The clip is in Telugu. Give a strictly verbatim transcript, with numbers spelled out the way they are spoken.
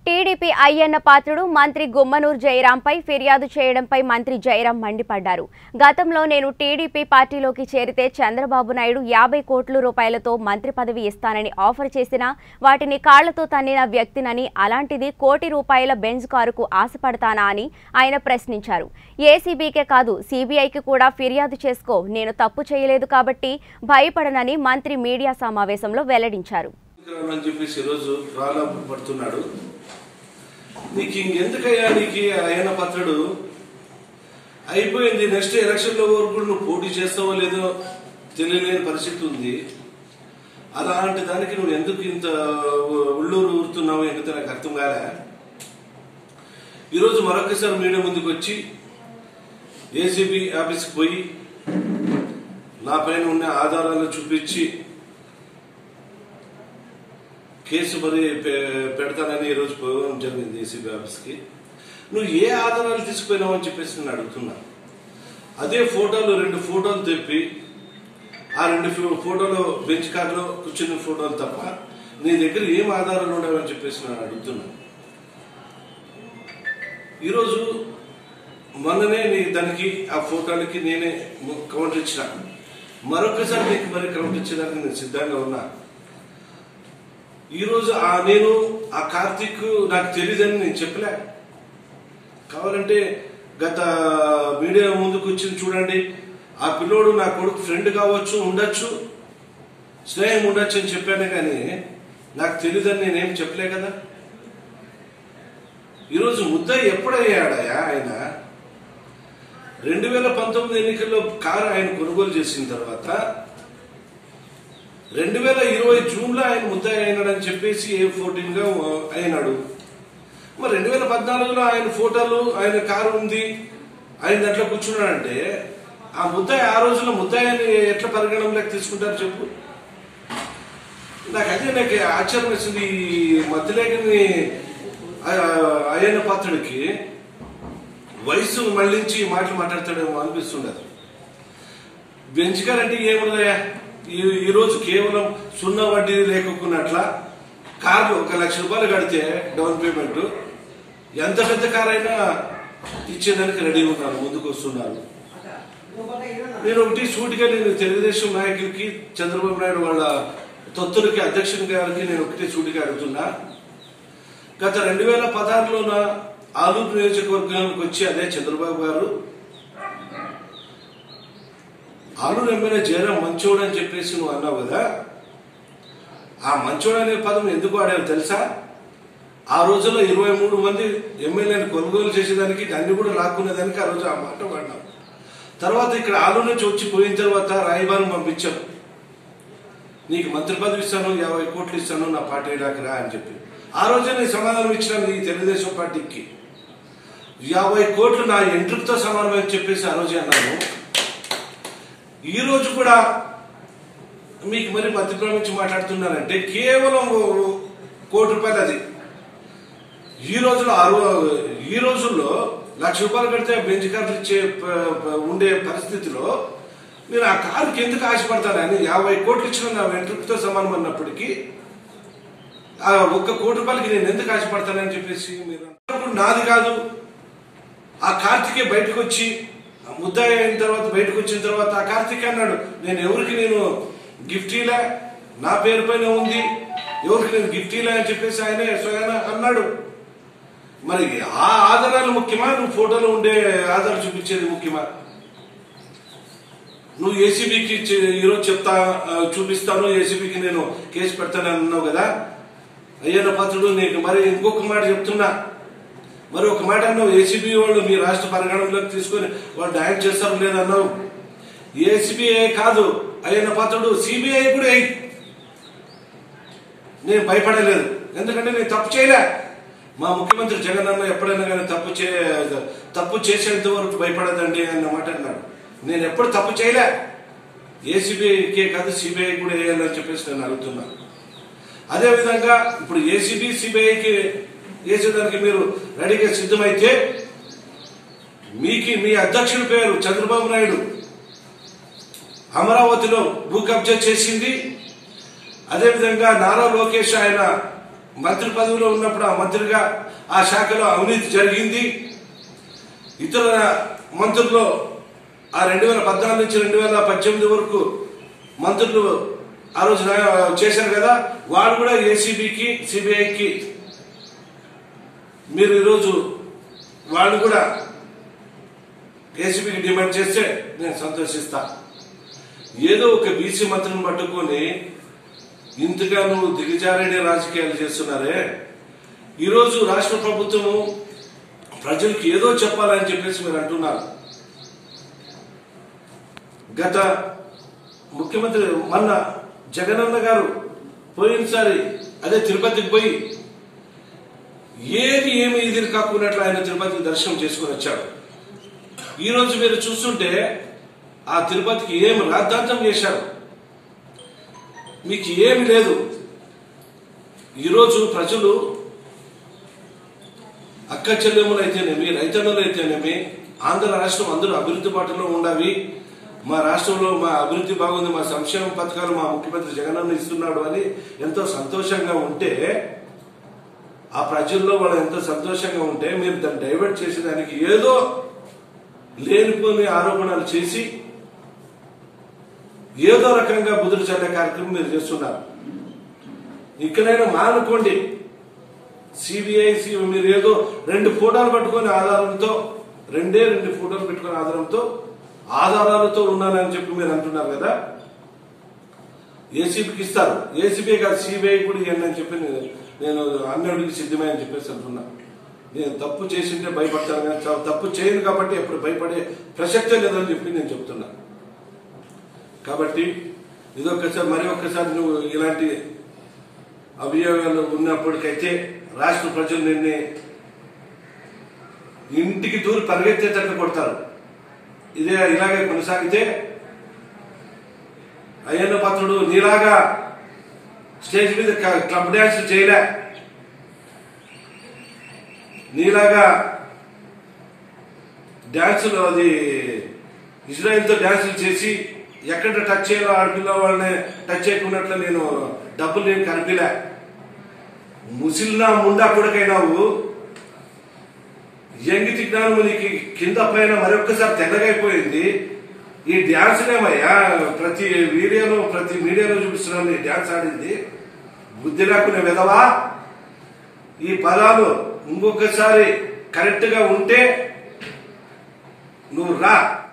టీడీపీ అయ్యన్న పాత్రుడు మంత్రి గుమ్మనూరు జయరాంపై ఫిర్యాదు చేయడంపై మంత్రి జయరాం మండిపడ్డారు. గతంలో నేను టీడీపీ పార్టీలోకి చేరితే చంద్రబాబు నాయుడు యాభై కోట్ల రూపాయలతో మంత్రి పదవి ఇస్తానని ఆఫర్ చేసినా వాటిని కాళ్లతో తన్నిన వ్యక్తినని, అలాంటిది కోటి రూపాయల బెంజ్ కారుకు ఆశపడతానా అని ఆయన ప్రశ్నించారు. ఏసీబీకే కాదు సీబీఐకి కూడా ఫిర్యాదు చేసుకో, నేను తప్పు చేయలేదు కాబట్టి భయపడనని మంత్రి మీడియా సమావేశంలో వెల్లడించారు. నీకు ఇంకెందుకయ్యా నీకు ఆయన పత్రుడు అయిపోయింది. నెక్స్ట్ ఎలక్షన్ లో వరకు నువ్వు పోటీ చేస్తావో లేదో తెలియలేని పరిస్థితి ఉంది. అలాంటి దానికి నువ్వు ఎందుకు ఇంత ఉళ్ళూరు ఊరుతున్నావు ఎందుకు నాకు అర్థం కాలే. ఈరోజు మరొకసారి మీడియా ముందుకు వచ్చి ఏసీబీ ఆఫీస్కి పోయి నా పైన ఉన్న ఆధారాలు చూపించి కేసు మరి పెడతానని ఈరోజు పోవడం జరిగింది ఏసీబీ ఆఫీస్కి. నువ్వు ఏ ఆధారాలు తీసుకుపోయినావు అని చెప్పేసి నేను అడుగుతున్నా. అదే ఫోటోలు రెండు ఫోటోలు తెప్పి ఆ రెండు ఫోటోలు బెంచ్ కార్లో కూర్చున్న ఫోటోలు తప్ప నీ దగ్గర ఏం ఆధారాలు ఉండవని చెప్పేసి నేను అడుగుతున్నా. ఈరోజు మొన్ననే నీ దానికి ఆ ఫోటోలకి నేనే కౌంటర్ ఇచ్చిన. మరొకసారి నీకు మరి కౌంటర్ ఇచ్చేదానికి నేను సిద్ధంగా ఉన్నా. ఈరోజు ఆ నేను ఆ కార్తీక్ నాకు తెలియదని నేను చెప్పలే. కావాలంటే గత మీడియా ముందుకు వచ్చింది చూడండి. ఆ పిల్లోడు నా కొడుకు ఫ్రెండ్ కావచ్చు, ఉండొచ్చు, స్నేహం ఉండొచ్చు అని చెప్పాను, కానీ నాకు తెలియదని నేనేం చెప్పలే కదా. ఈరోజు ముద్దాయి ఎప్పుడయ్యాడయా ఆయన? రెండు వేల పంతొమ్మిది ఎన్నికల్లో కారు ఆయన కొనుగోలు చేసిన తర్వాత రెండు వేల ఇరవై జూన్ లో ఆయన ముద్దాయి అయినాడని చెప్పేసి ఏ ఫోర్టీన్ గా అయినాడు. మరి రెండు వేల పద్నాలుగులో ఆయన ఫోటోలు ఆయన కారు ఉంది, ఆయన దాంట్లో కూర్చున్నాడంటే ఆ ముద్దాయి ఆ రోజుల్లో ముద్దాయిని ఎట్లా పరిగణనలోకి తీసుకుంటారు చెప్పు. నాకు అదే నాకు ఆశ్చర్యం వేసింది. ఈ మధ్యలేఖని అయ్యన్న పాత్రుడికి వయసు మళ్లించి మాటలు మాట్లాడతాడేమో అనిపిస్తుండదు. బెంచ్ కార్ అంటే ఏముందయ్యా, ఈ రోజు కేవలం సున్నా వడ్డీ లేకున్నట్ల కార్లు ఒక లక్ష రూపాయలు కడితే డౌన్ పేమెంట్ ఎంత పెద్ద కార్ అయినా ఇచ్చేదానికి రెడీ ఉన్నారు, ముందుకు వస్తున్నారు. నేను ఒకటి సూటిగా నేను తెలుగుదేశం నాయకులకి, చంద్రబాబు నాయుడు వాళ్ళ తొత్తులకి, అధ్యక్షుని గారికి నేను ఒకటి సూటిగా అడుగుతున్నా. గత రెండు వేల పదహారులోన ఆలూరు నియోజకవర్గానికి వచ్చి అదే చంద్రబాబు గారు ఆలూరు ఎమ్మెల్యే జయరాం మంచోడు అని చెప్పేసి నువ్వు అన్నావు కదా. ఆ మంచోడు అనే పదం ఎందుకు ఆడావు తెలుసా? ఆ రోజుల్లో ఇరవై మూడు మంది ఎమ్మెల్యేని కొనుగోలు చేసేదానికి అన్ని కూడా లాక్కునేదానికి ఆ రోజు ఆ మాట వాడినావు. తర్వాత ఇక్కడ ఆలూరు నుంచి వచ్చి పోయిన తర్వాత రాయబారం పంపించాం, నీకు మంత్రి పదవి ఇస్తాను, యాభై కోట్లు ఇస్తాను, నా పార్టీ రా అని చెప్పి ఆ రోజే నేను సమాధానం ఇచ్చినాను ఈ తెలుగుదేశం పార్టీకి. యాభై కోట్లు నా ఎంట్రుకతో సమానం అని చెప్పేసి ఆ రోజే అన్నాను. ఈ రోజు కూడా మీకు మరి మధ్యప్రదేశ్ నుంచి మాట్లాడుతున్నారంటే కేవలం కోటి రూపాయలు. అది ఈ రోజులో ఆరు ఈ రోజుల్లో లక్ష రూపాయలు కడితే బెంచ్ కార్లు ఇచ్చే ఉండే పరిస్థితిలో నేను ఆ కారుకి ఎందుకు ఆశపడతానని యాభై కోట్లు ఇచ్చిన నా వెంట్రుకతో సమానం అన్నప్పటికీ ఆ ఒక్క కోటి రూపాయలకి నేను ఎందుకు ఆశపడతానని చెప్పేసి మీరు నాది కాదు. ఆ కార్తికే బయటకు వచ్చి ముద్దాయి అయిన తర్వాత బయటకు వచ్చిన తర్వాత ఆ కార్తీక్ అన్నాడు, నేను ఎవరికి నేను గిఫ్ట్ ఇలా, నా పేరు పైన ఉంది, ఎవరికి నేను గిఫ్ట్ ఇలా అని చెప్పేసి ఆయనే స్వయాన అన్నాడు. మరి ఆ ఆధారాలు ముఖ్యమా, నువ్వు ఫోటోలో ఉండే ఆధారాలు చూపించేది ముఖ్యమా? నువ్వు ఏసీబీకి ఈరోజు చెప్తా చూపిస్తాను, ఏసీబీకి నేను కేసు పెడతానని అన్నావు కదా. అయ్యన్న పాత్రుడు నీకు మరి ఇంకొక మాట చెప్తున్నా, మరి ఒక మాట అన్నావు, ఏసీబీ వాళ్ళు మీ రాష్ట్ర పరిగణనలోకి తీసుకొని వాళ్ళు న్యాయం చేస్తారు లేదన్నావు. ఏసీబీఐ కాదు అయ్యన్న పాత్రుడు, సిబిఐ కూడా అయ్యి నేను భయపడలేదు, ఎందుకంటే నేను తప్పు చేయలే. మా ముఖ్యమంత్రి జగన్ అన్న ఎప్పుడైనా కానీ తప్పు చే తప్పు చేసేంత వరకు భయపడదండి అన్న మాట అన్నాడు. నేను ఎప్పుడు తప్పు చేయలే. ఏసీబీఐకే కాదు సిబిఐ కూడా వేయాలని చెప్పేసి నేను అడుగుతున్నాను. అదేవిధంగా ఇప్పుడు ఏసీబీ సిబిఐకి వేసేదానికి మీరు రెడీగా సిద్ధమైతే మీకు మీ అధ్యక్షుడి పేరు చంద్రబాబు నాయుడు అమరావతిలో భూ కబ్జా చేసింది, అదేవిధంగా నారా లోకేష్ ఆయన మంత్రి పదవిలో ఉన్నప్పుడు ఆ మంత్రిగా ఆ శాఖలో అవినీతి జరిగింది. ఇతర మంత్రులు ఆ రెండు వేల పద్నాలుగు నుంచి రెండు వేల పద్దెనిమిది వరకు మంత్రులు ఆ రోజు చేశారు కదా, వాళ్ళు కూడా ఏసీబీకి సిబిఐకి మీరు ఈరోజు వాళ్ళు కూడా ఏసీబీకి డిమాండ్ చేస్తే నేను సంతోషిస్తా. ఏదో ఒక బీసీ మంత్రిని పట్టుకొని ఇంతగా నువ్వు దిగజారనే రాజకీయాలు చేస్తున్నారే. ఈరోజు రాష్ట్ర ప్రభుత్వము ప్రజలకు ఏదో చెప్పాలని చెప్పేసి మీరు అంటున్నారు. గత ముఖ్యమంత్రి మొన్న జగనన్న గారు పోయినసారి అదే తిరుపతికి పోయి ఏది ఏమి ఇది కాకున్నట్లు ఆయన తిరుపతికి దర్శనం చేసుకుని వచ్చాడు. ఈరోజు మీరు చూస్తుంటే ఆ తిరుపతికి ఏమి రాద్ధాంతం చేశారు, మీకు ఏమి లేదు. ఈరోజు ప్రజలు అక్క చెల్లెములు అయితేనేమి రైతన్నులు అయితేనేమి ఆంధ్ర రాష్ట్రం అందరూ అభివృద్ధి బాటలో ఉండాలి, మా రాష్ట్రంలో మా అభివృద్ధి బాగుంది, మా సంక్షేమ పథకాలు మా ముఖ్యమంత్రి జగనన్న ఇస్తున్నాడు అని ఎంతో సంతోషంగా ఉంటే, ఆ ప్రజల్లో వాళ్ళు ఎంతో సంతోషంగా ఉంటే మీరు దాన్ని డైవర్ట్ చేసేదానికి ఏదో లేనిపోని ఆరోపణలు చేసి ఏదో రకంగా బుద్ధులు చల్లే కార్యక్రమం మీరు చేస్తున్నారు. ఇక్కడైనా మానుకోండి. సిబిఐ మీరు ఏదో రెండు ఫోటోలు పట్టుకుని ఆధారంతో రెండే రెండు ఫోటోలు పెట్టుకుని ఆధారంతో ఆధారాలతో ఉన్నానని చెప్పి మీరు అంటున్నారు కదా, ఏసీబీకి ఇస్తారు. ఏసీబీ కాదు సిబిఐ కూడా ఇవ్వండి అని చెప్పి నేను అన్నిటికి సిద్ధమే అని చెప్పేసి అంటున్నా. నేను తప్పు చేసింటే భయపడతాను కానీ తప్పు చేయను కాబట్టి ఎప్పుడు భయపడే ప్రసక్తే లేదని చెప్పి నేను చెప్తున్నా. కాబట్టి ఇదొక్కసారి మరి ఒక్కసారి నువ్వు ఇలాంటి అభియోగాలు ఉన్నప్పటికైతే రాష్ట్ర ప్రజలు నిన్ను ఇంటికి దూరి పరిగెత్తేటట్లు కొడతారు. ఇదే ఇలాగే కొనసాగితే అయ్యన్న పాత్రుడు నీలాగా స్టేజ్ మీద క్లబ్ డ్యాన్స్ చేయలే, నీలాగా డ్యాన్సులు అది ఇజ్రాయిల్తో డ్యాన్సులు చేసి ఎక్కడ టచ్ చేయాలో ఆడపిల్ల వాళ్ళని టచ్ చేయకున్నట్లు నేను డబ్బులు నేను కనిపిలే. ముసిల్నా ముండా కొడుకైనావు, ఎంగిటి జ్ఞానము నీకు కింద పైన మరొక్కసారి తెల్లగైపోయింది. ఈ డ్యాన్స్నేమయ్యా ప్రతి వీడియోలో ప్రతి మీడియాలో చూపిస్తున్నాను నీ డ్యాన్స్ ఆడింది. బుద్ధి రాకునే విధవా, ఈ పదాలు ఇంకొకసారి కరెక్ట్ గా ఉంటే నువ్వు రా.